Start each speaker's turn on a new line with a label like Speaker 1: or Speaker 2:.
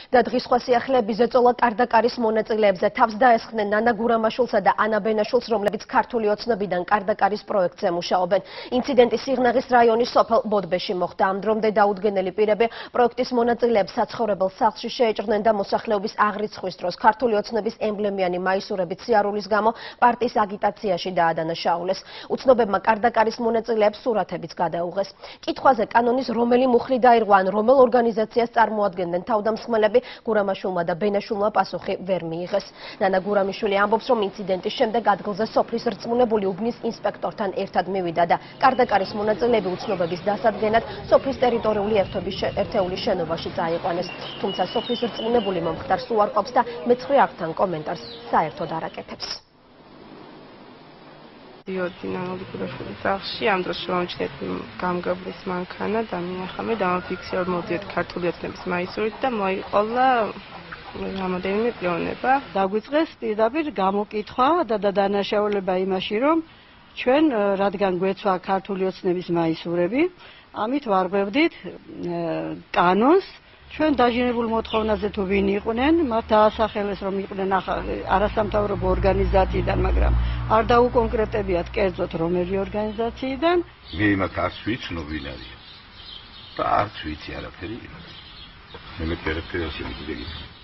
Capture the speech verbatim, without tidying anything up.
Speaker 1: და დღის სხვა სიახლეების ზეწოლა კარდაკარის მონაწილეებზე თავს დაესხნენ ნანა გურამაშვილსა და ანა ბენაშვილს, რომლებიც ქართული ოცნებიდან კარდაკარის პროექტზე მუშაობენ. ინციდენტი სიღნაღის რაიონის სოფელ ბოდბეში მოხდა. ამ დრომდე დაუდგენელი პირები პროექტის მონაწილეებს საცხოვრებელ სახლში შეეჭრნენ და მოსახლეობის აღრიცხვის დროს ქართული ოცნების ემბლემიანი მაისურებით სიარულის გამო პარტიის აგიტაციაში დაადანაშაულეს. უცნობებმა კარდაკარის მონაწილეებს სურათებიც გადაუღეს. კითხვაზე კანონის რომელი მუხლი დაირღვა ან რომელ ორგანიზაციას წარმოადგენდნენ თავდამსხმელები, გურამაშვილმა და ბენაშვილმა პასუხი ვერ მიიღეს. ნანა გურამიშვილი ამბობს, რომ ინციდენტის შემდეგ ადგილზე სოფლის რწმუნებული უბნის ინსპექტორთან ერთად მივიდა და კარდაკარის მონაწილეები უცნობების დასადგენად სოფლის ტერიტორიული ერთეულის შენობაში წაიყვანეს. თუმცა სოფლის რწმუნებული მომხდარს უარყოფს და მეცხრე აქთან კომენტარს საერთოდ არ აკეთებს.
Speaker 2: დიოდი ნანა გურამიშვილის სახლში ამ დროს შევამჩნიეთ გამგაბრის მანქანა და მიახამე დამაფიქსირდა მოდიეთ ქართული ოცნების მაისურით და მოიყოლა რამოდენიმე პიონება.
Speaker 3: დაგვიწყეს პირდაპირ გამოკითხვა და დანაშაულება იმაში, რომ ჩვენ რადგან გვეცვა ქართული ოცნების მაისურები, ამით ვარღვევდით კანონს. ჩვენ დაჟინებულ მოთხოვნაზე თუ ვინ იყვნენ, მათ დაასახელეს, რომ იყვნენ არასამთავრობო ორგანიზაციიდან, მაგრამ არ დაუკონკრეტებიათ კერძოდ რომელი ორგანიზაციიდან.
Speaker 4: მე იმათ არც ვიცნობ ვინ არის და არც ვიცი არაფერი იმას. მე მე პერიფერიაში მიგდები.